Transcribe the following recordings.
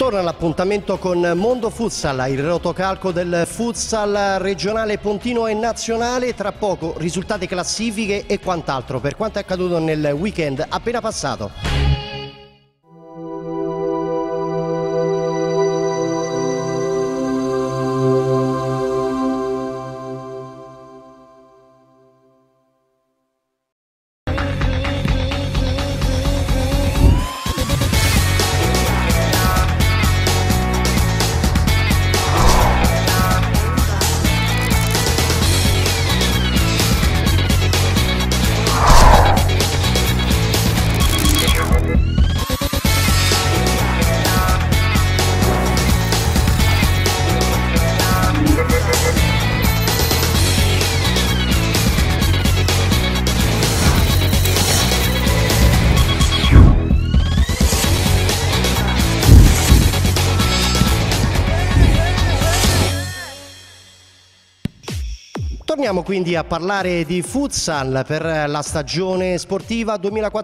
Torna l'appuntamento con Mondo Futsal, il rotocalco del futsal regionale pontino e nazionale. Tra poco risultati, classifiche e quant'altro per quanto è accaduto nel weekend appena passato. Torniamo quindi a parlare di futsal per la stagione sportiva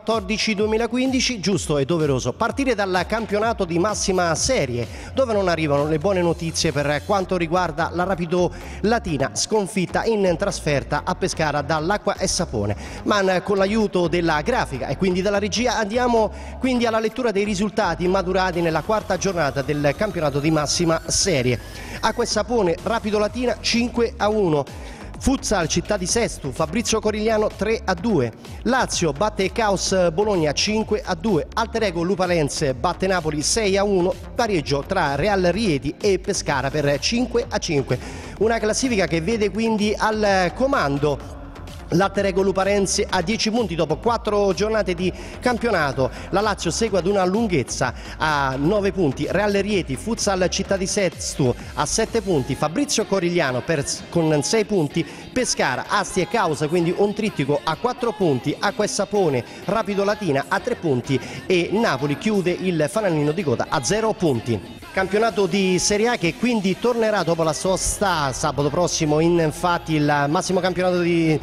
2014-2015, giusto e doveroso partire dal campionato di massima serie, dove non arrivano le buone notizie per quanto riguarda la Rapido Latina, sconfitta in trasferta a Pescara dall'Acqua e Sapone. Ma con l'aiuto della grafica e quindi della regia andiamo quindi alla lettura dei risultati maturati nella quarta giornata del campionato di massima serie. Acqua e Sapone, Rapido Latina 5-1. Futsal Città di Sesto, Fabrizio Corigliano 3-2, Lazio batte Caos Bologna 5-2, Alter Ego Lupalense batte Napoli 6-1, pareggio tra Real Rieti e Pescara per 5-5. Una classifica che vede quindi al comando l'Alter Ego Luparense a 10 punti dopo 4 giornate di campionato. La Lazio segue ad una lunghezza a 9 punti, Real Rieti, Futsal Città di Sesto a 7 punti, Fabrizio Corigliano con 6 punti, Pescara, Asti e Causa, quindi un trittico a 4 punti, Acqua e Sapone, Rapido Latina a 3 punti e Napoli chiude il fanalino di coda a 0 punti. Campionato di Serie A che quindi tornerà dopo la sosta sabato prossimo. Infatti il massimo campionato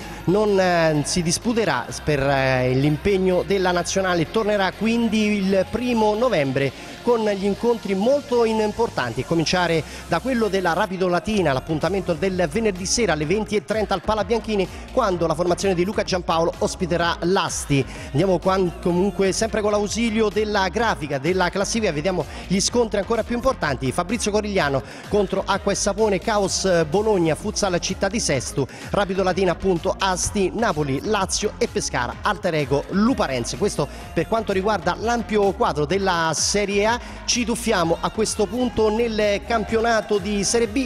non si disputerà per l'impegno della nazionale, tornerà quindi il 1° novembre con gli incontri molto importanti, a cominciare da quello della Rapido Latina, l'appuntamento del venerdì sera alle 20:30 al Pala Bianchini, quando la formazione di Luca Giampaolo ospiterà l'Asti. Andiamo comunque sempre con l'ausilio della grafica della classifica, vediamo gli scontri ancora più importanti. Fabrizio Corigliano contro Acqua e Sapone, Caos Bologna, Futsal Città di Sesto, Rapido Latina appunto Asti, Napoli, Lazio e Pescara, Alter Ego Luparense. Questo per quanto riguarda l'ampio quadro della Serie A. Ci tuffiamo a questo punto nel campionato di Serie B,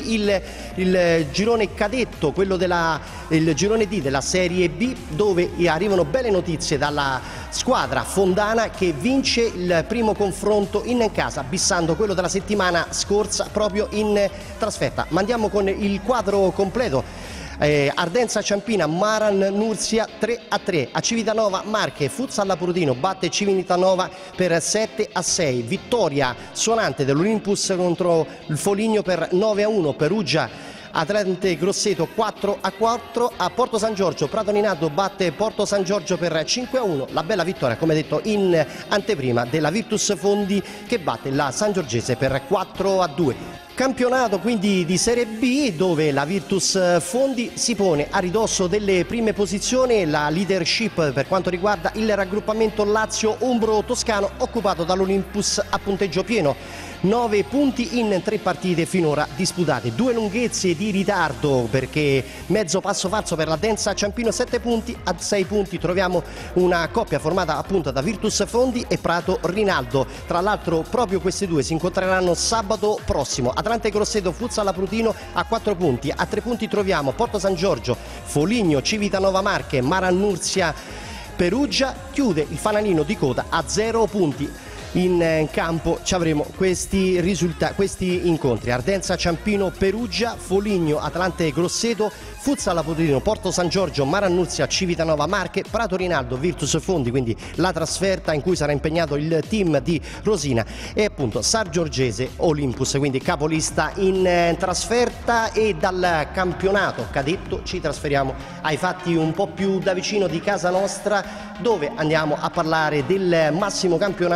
il girone cadetto, quello il girone D della Serie B, dove arrivano belle notizie dalla squadra fondana che vince il primo confronto in casa, bissando quello della settimana scorsa proprio in trasferta. Ma andiamo con il quadro completo. Ardenza Ciampina, Maran Nursia 3-3, a Civitanova Marche, Futsal Lapurudino batte Civitanova per 7-6, vittoria suonante dell'Olympus contro il Foligno per 9-1, Perugia Atlante Grosseto 4-4, a Porto San Giorgio Prato Ninato batte Porto San Giorgio per 5-1, la bella vittoria come detto in anteprima della Virtus Fondi che batte la Sangiorgese per 4-2. Campionato quindi di Serie B, dove la Virtus Fondi si pone a ridosso delle prime posizioni, la leadership per quanto riguarda il raggruppamento Lazio-Umbro-Toscano occupato dall'Olympus a punteggio pieno. 9 punti in 3 partite finora disputate, 2 lunghezze di ritardo perché mezzo passo falso per la Densa Ciampino, 7 punti, a 6 punti troviamo una coppia formata appunto da Virtus Fondi e Prato Rinaldo. Tra l'altro proprio questi due si incontreranno sabato prossimo. Atlante Grosseto Futsal Laprutino a 4 punti, a 3 punti troviamo Porto San Giorgio, Foligno, Civitanova Marche, Maran Nursia Perugia, chiude il fanalino di coda a 0 punti. In campo ci avremo questi incontri: Ardenza Ciampino Perugia, Foligno Atlante Grosseto, Futsal Laprutino Porto San Giorgio, Maran Nursia Civitanova Marche, Prato Rinaldo Virtus Fondi, quindi la trasferta in cui sarà impegnato il team di Rosina, e appunto Sangiorgese Olympus, quindi capolista in trasferta. E dal campionato cadetto ci trasferiamo ai fatti un po' più da vicino di casa nostra, dove andiamo a parlare del massimo campionato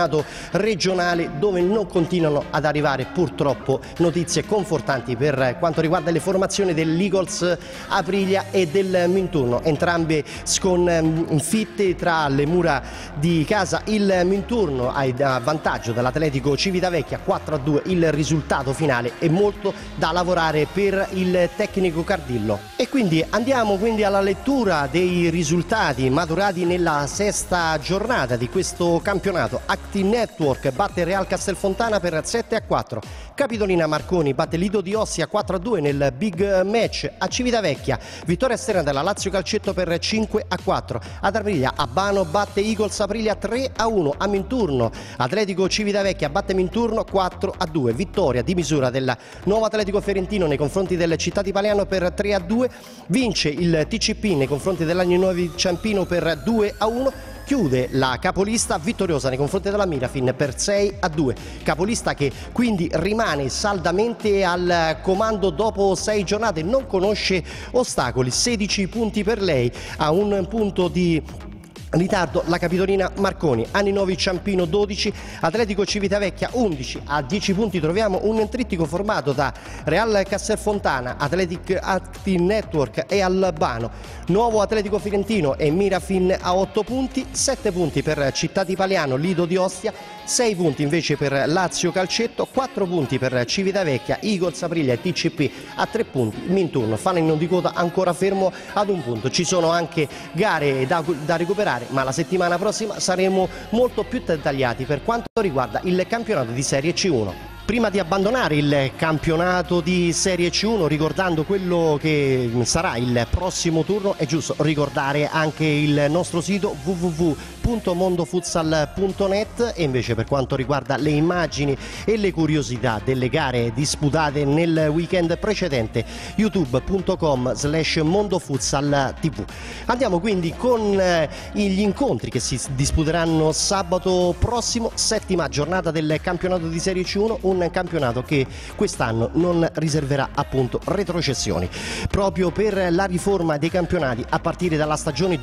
regionale, dove non continuano ad arrivare purtroppo notizie confortanti per quanto riguarda le formazioni dell'Eagles Aprilia e del Minturno, entrambe sconfitte tra le mura di casa. Il Minturno ha il vantaggio dall'Atletico Civitavecchia 4-2 il risultato finale e molto da lavorare per il tecnico Cardillo. E quindi andiamo alla lettura dei risultati maturati nella sesta giornata di questo campionato. Active Network batte Real Castelfontana per 7-4. Capitolina Marconi batte Lido di Ostia 4-2 nel big match a Civitavecchia. Vittoria esterna della Lazio Calcetto per 5-4. Ad Aprilia Abano batte Eagles Aprilia 3-1. A Minturno Atletico Civitavecchia batte Minturno 4-2. Vittoria di misura del nuovo Atletico Fiorentino nei confronti del Città di Paliano per 3-2. Vince il TCP nei confronti dell'Agni Nuovi Ciampino per 2-1. Chiude la capolista vittoriosa nei confronti della Mirafin per 6-2. Capolista che quindi rimane saldamente al comando dopo 6 giornate, non conosce ostacoli, 16 punti per lei, a un punto di ritardo la Capitolina Marconi. Anni Nuovi Ciampino 12, Atletico Civitavecchia 11. A 10 punti troviamo un trittico formato da Real Castelfontana, Athletic Active Network e Albano. Nuovo Atletico Fiorentino e Mirafin a 8 punti, 7 punti per Città di Paliano, Lido di Ostia, 6 punti invece per Lazio Calcetto, 4 punti per Civitavecchia, Eagles Aprilia e TCP a 3 punti. Minturno, fanalino di coda ancora fermo ad un punto. Ci sono anche gare da recuperare, ma la settimana prossima saremo molto più dettagliati per quanto riguarda il campionato di Serie C1. Prima di abbandonare il campionato di Serie C1, ricordando quello che sarà il prossimo turno, è giusto ricordare anche il nostro sito www.mondofutsal.net. E invece per quanto riguarda le immagini e le curiosità delle gare disputate nel weekend precedente, youtube.com/mondofutsaltv. Andiamo quindi con gli incontri che si disputeranno sabato prossimo, settima giornata del campionato di Serie C1, un campionato che quest'anno non riserverà appunto retrocessioni, proprio per la riforma dei campionati a partire dalla stagione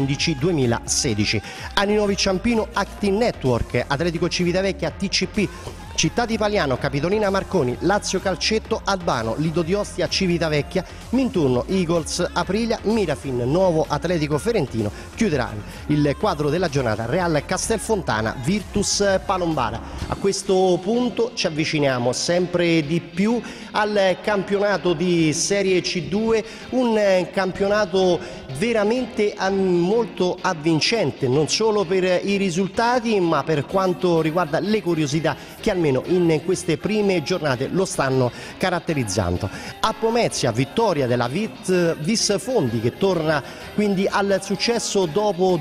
2015-2016. Anni Nuovi Ciampino Active Network, Atletico Civitavecchia TCP, Città di Paliano, Capitolina Marconi, Lazio Calcetto, Albano, Lido di Ostia, Civitavecchia, Minturno, Eagles Aprilia, Mirafin, Nuovo Atletico Fiorentino. Chiuderà il quadro della giornata Real Castelfontana, Virtus Palombara. A questo punto ci avviciniamo sempre di più al campionato di Serie C2, un campionato veramente molto avvincente, non solo per i risultati ma per quanto riguarda le curiosità che almeno in queste prime giornate lo stanno caratterizzando. A Pomezia vittoria della Vis Fondi, che torna quindi al successo dopo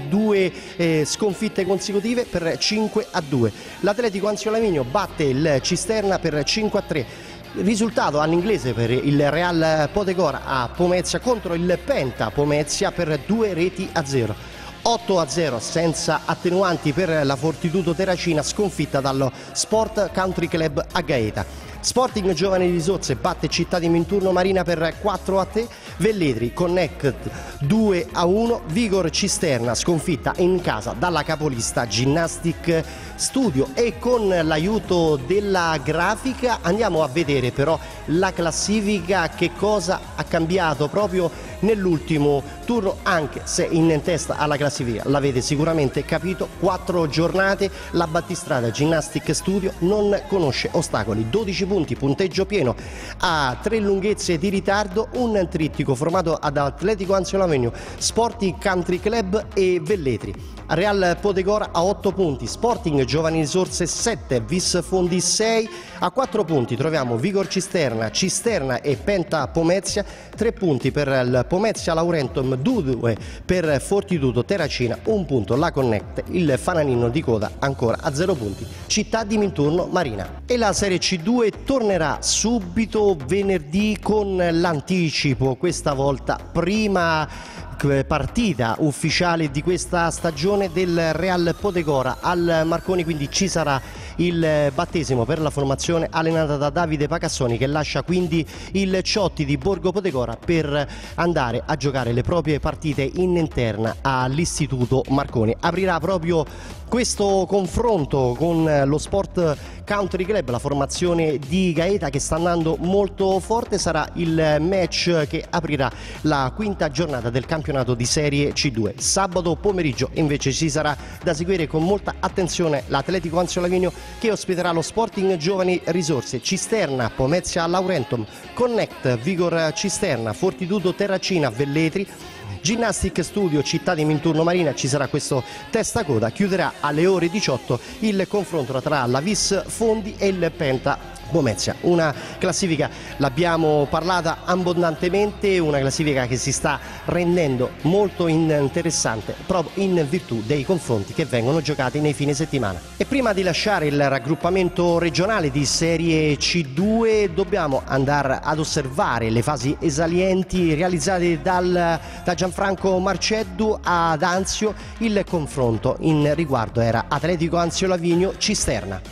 2 sconfitte consecutive per 5-2. L'Atletico Anzio-Laminio batte il Cisterna per 5-3. Risultato all'inglese per il Real Potegora a Pomezia contro il Penta Pomezia per 2-0. 8-0 senza attenuanti per la Fortitudo Terracina, sconfitta dallo Sport Country Club a Gaeta. Sporting Giovani Risorse batte Città di Minturno Marina per 4-3. Velletri Connect 2-1. Vigor Cisterna sconfitta in casa dalla capolista Ginnastic Studio. E con l'aiuto della grafica andiamo a vedere però la classifica, che cosa ha cambiato proprio nell'ultimo turno, anche se in testa alla classifica l'avete sicuramente capito. 4 giornate, la Battistrada Ginnastic Studio non conosce ostacoli, 12 punti, punteggio pieno, a 3 lunghezze di ritardo, un trittico formato ad Atletico Anzio-Laminio, Sporting Country Club e Velletri. Real Potegora a 8 punti, Sporting Giovani Risorse 7, Vis Fondi 6. A 4 punti troviamo Vigor Cisterna, Cisterna e Penta Pomezia, 3 punti per il Pomezia Laurentum, 2 per Fortitudo Terracina, 1 punto la Connect, il fanalino di coda ancora a 0 punti, Città di Minturno Marina. E la Serie C2 tornerà subito venerdì con l'anticipo, questa volta prima partita ufficiale di questa stagione del Real Potegora al Marconi, quindi ci sarà il battesimo per la formazione allenata da Davide Pacassoni, che lascia quindi il Ciotti di Borgo Podegora per andare a giocare le proprie partite in interna all'Istituto Marconi. Aprirà proprio questo confronto con lo Sport Country Club, la formazione di Gaeta, che sta andando molto forte. Sarà il match che aprirà la quinta giornata del campionato di Serie C2. Sabato pomeriggio invece ci sarà da seguire con molta attenzione l'Atletico Anzio Lavigno, che ospiterà lo Sporting Giovani Risorse, Cisterna, Pomezia Laurentum, Connect, Vigor Cisterna, Fortitudo Terracina, Velletri, Ginnastic Studio Città di Minturno Marina. Ci sarà questo testacoda. Chiuderà alle ore 18 il confronto tra la Vis Fondi e il Penta Pomezia. Una classifica, l'abbiamo parlata abbondantemente, una classifica che si sta rendendo molto interessante proprio in virtù dei confronti che vengono giocati nei fine settimana. E prima di lasciare il raggruppamento regionale di Serie C2 dobbiamo andare ad osservare le fasi esalienti realizzate da Gianfranco Marceddu ad Anzio. Il confronto in riguardo era Atletico Anzio Lavigno Cisterna.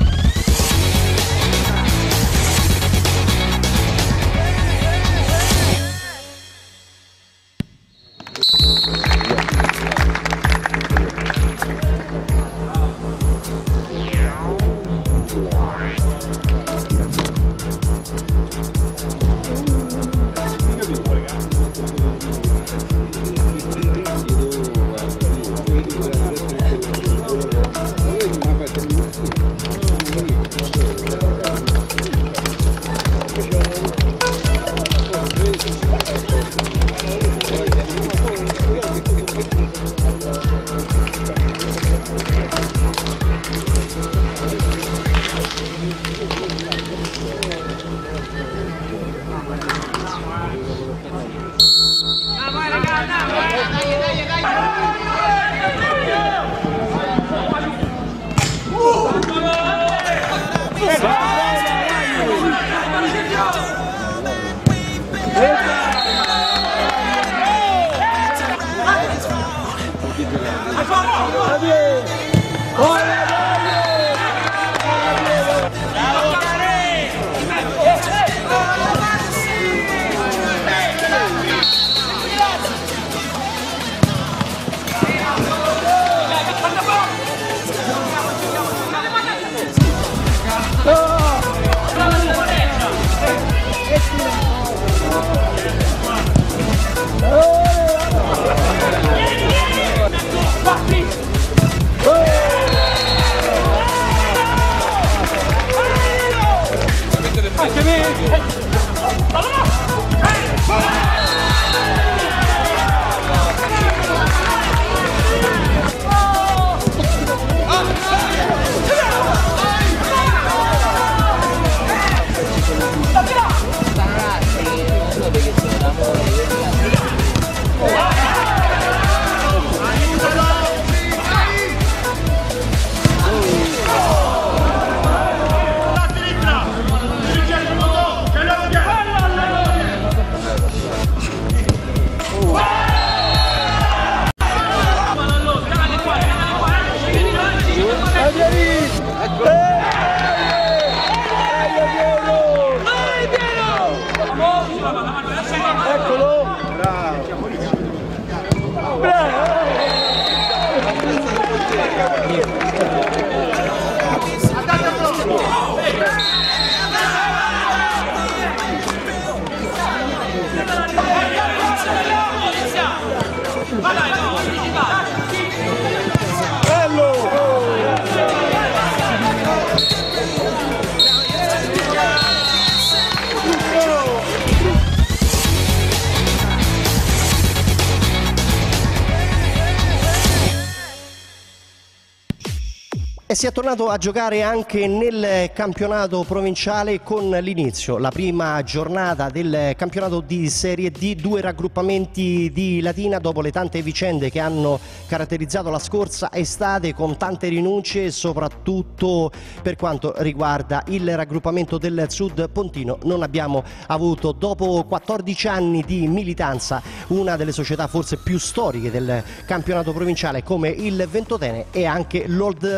E si è tornato a giocare anche nel campionato provinciale con l'inizio, la prima giornata del campionato di Serie D, 2 raggruppamenti di Latina dopo le tante vicende che hanno caratterizzato la scorsa estate, con tante rinunce, soprattutto per quanto riguarda il raggruppamento del Sud Pontino. Non abbiamo avuto, dopo 14 anni di militanza, una delle società forse più storiche del campionato provinciale come il Ventotene e anche l'Old Range,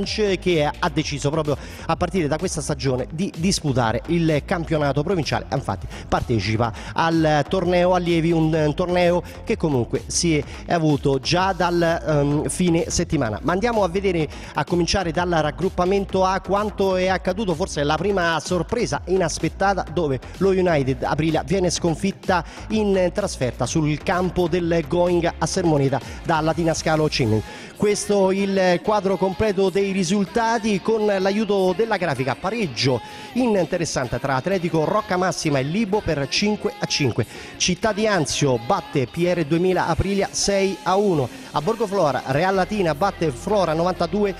Orange, che ha deciso proprio a partire da questa stagione di disputare il campionato provinciale. Infatti partecipa al torneo allievi, un torneo che comunque si è avuto già dal fine settimana. Ma andiamo a vedere, a cominciare dal raggruppamento A, quanto è accaduto. Forse la prima sorpresa inaspettata, dove lo United Aprilia viene sconfitta in trasferta sul campo del Going a Sermoneta da Latina Scalo Cimil. Questo il quadro completo dei risultati, con l'aiuto della grafica. Pareggio interessante tra Atletico Roccamassima e Libo per 5-5. Città di Anzio batte PR 2000 Aprilia 6-1. A Borgoflora Real Latina batte Flora 92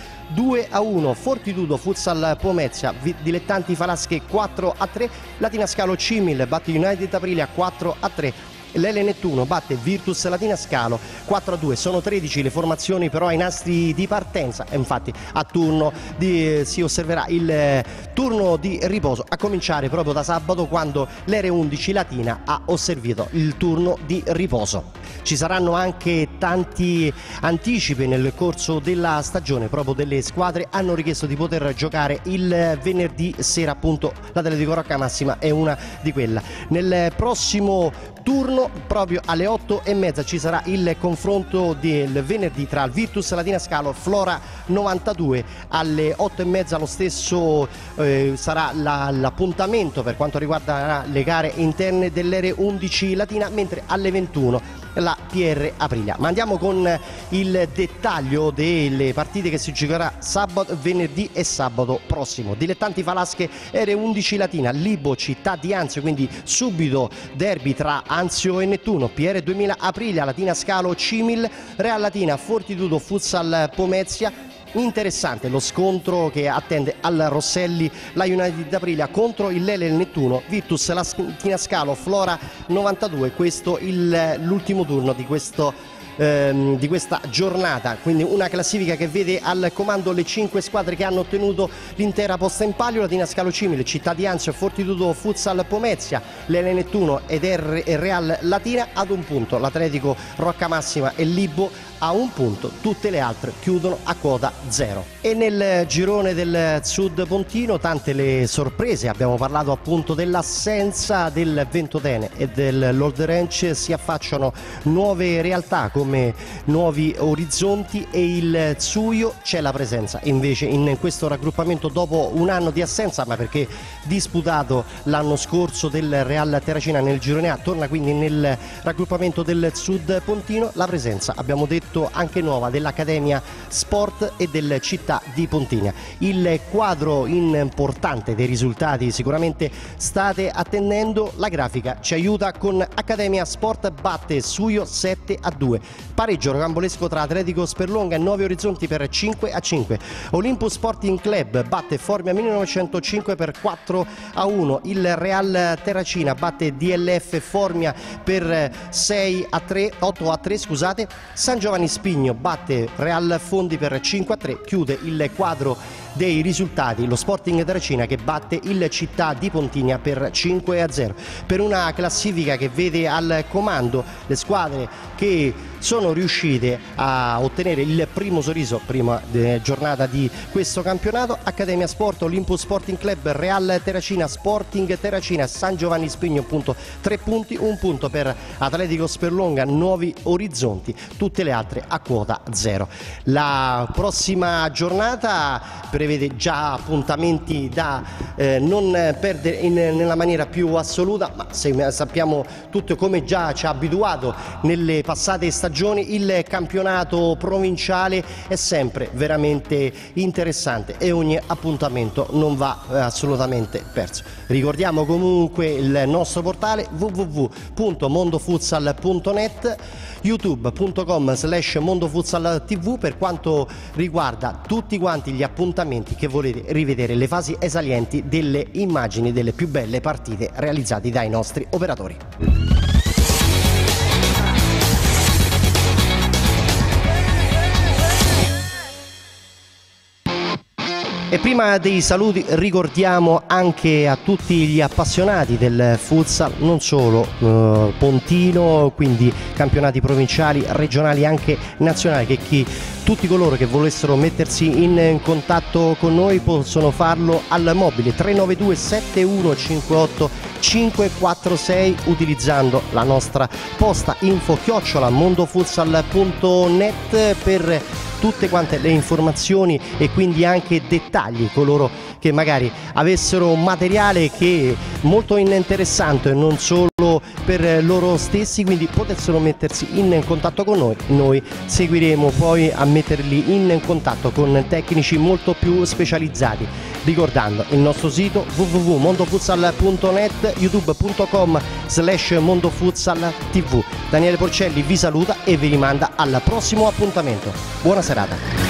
2-1. Fortitudo Futsal Pomezia Dilettanti Falasche 4-3. Latina Scalo Cimil batte United Aprilia 4-3. L'Ele Nettuno batte Virtus Latina Scalo 4-2. Sono 13 le formazioni però ai nastri di partenza, e infatti a turno si osserverà il turno di riposo, a cominciare proprio da sabato, quando l'Ere 11 Latina ha osservato il turno di riposo. Ci saranno anche tanti anticipi nel corso della stagione, proprio delle squadre hanno richiesto di poter giocare il venerdì sera, appunto l'Atletico Roccamassima è una di quelle. Nel prossimo turno, proprio alle 8:30, ci sarà il confronto del venerdì tra il Virtus Latina Scalo Flora 92. Alle 8:30 lo stesso sarà l'appuntamento per quanto riguarda le gare interne dell'Ere 11 Latina, mentre alle 21 la PR Aprilia. Ma andiamo con il dettaglio delle partite che si giocherà sabato, venerdì e sabato prossimo. Dilettanti Falasche Ere 11 Latina, Libo Città di Anzio, quindi subito derby tra Anzio e Nettuno. PR 2000 Aprilia, Latina Scalo Cimil, Real Latina Fortitudo Futsal Pomezia. Interessante lo scontro che attende al Rosselli la United Aprilia contro il Lele Nettuno, Virtus Latina Scalo Flora 92. Questo l'ultimo turno di questa giornata, quindi una classifica che vede al comando le 5 squadre che hanno ottenuto l'intera posta in palio: Latina Scalo Cimil, Città di Anzio, Fortitudo Futsal Pomezia, Lele Nettuno ed Real Latina ad un punto, l'Atletico Roccamassima e Libo a un punto, tutte le altre chiudono a quota 0. E nel girone del Sud Pontino tante le sorprese, abbiamo parlato appunto dell'assenza del Ventotene e dell'Old Ranch, si affacciano nuove realtà come Nuovi Orizzonti e il Zuio. C'è la presenza invece in questo raggruppamento dopo un anno di assenza, ma perché disputato l'anno scorso, del Real Terracina nel girone A. Torna quindi nel raggruppamento del Sud Pontino la presenza, abbiamo detto, anche nuova, dell'Accademia Sport e del Città di Pontinia. Il quadro importante dei risultati sicuramente state attendendo, la grafica ci aiuta con Accademia Sport batte Suio 7-2. Pareggio rocambolesco tra Atletico Sperlonga e Nuovi Orizzonti per 5-5. Olympus Sporting Club batte Formia 1905 per 4-1. Il Real Terracina batte DLF Formia per 8-3, scusate. San Giovanni Spigno batte Real Fondi per 5-3. Chiude il quadro dei risultati lo Sporting Terracina che batte il Città di Pontinia per 5-0, per una classifica che vede al comando le squadre che sono riuscite a ottenere il primo sorriso prima giornata di questo campionato: Accademia Sport, Olympus Sporting Club, Real Terracina, Sporting Terracina, San Giovanni Spigno, appunto 3 punti, un punto per Atletico Sperlonga, Nuovi Orizzonti, tutte le altre a quota 0. La prossima giornata prevede già appuntamenti da non perdere nella maniera più assoluta, ma sappiamo tutto, come già ci ha abituato nelle passate stagioni, il campionato provinciale è sempre veramente interessante e ogni appuntamento non va assolutamente perso. Ricordiamo comunque il nostro portale www.mondofutsal.net, youtube.com/mondofutsaltv per quanto riguarda tutti quanti gli appuntamenti che volete rivedere, le fasi esalienti delle immagini delle più belle partite realizzate dai nostri operatori. E prima dei saluti ricordiamo anche a tutti gli appassionati del futsal, non solo pontino, quindi campionati provinciali, regionali e anche nazionali, che chi tutti coloro che volessero mettersi in contatto con noi possono farlo al mobile 392 7158 546 utilizzando la nostra posta info@mondofutsal.net per tutte quante le informazioni e quindi anche dettagli. Coloro che magari avessero materiale che è molto interessante non solo per loro stessi, quindi potessero mettersi in contatto con noi. Noi seguiremo poi a metterli in contatto con tecnici molto più specializzati, ricordando il nostro sito www.mondofutsal.net, youtube.com/mondofutsaltv. Daniele Porcelli vi saluta e vi rimanda al prossimo appuntamento. Buona serata.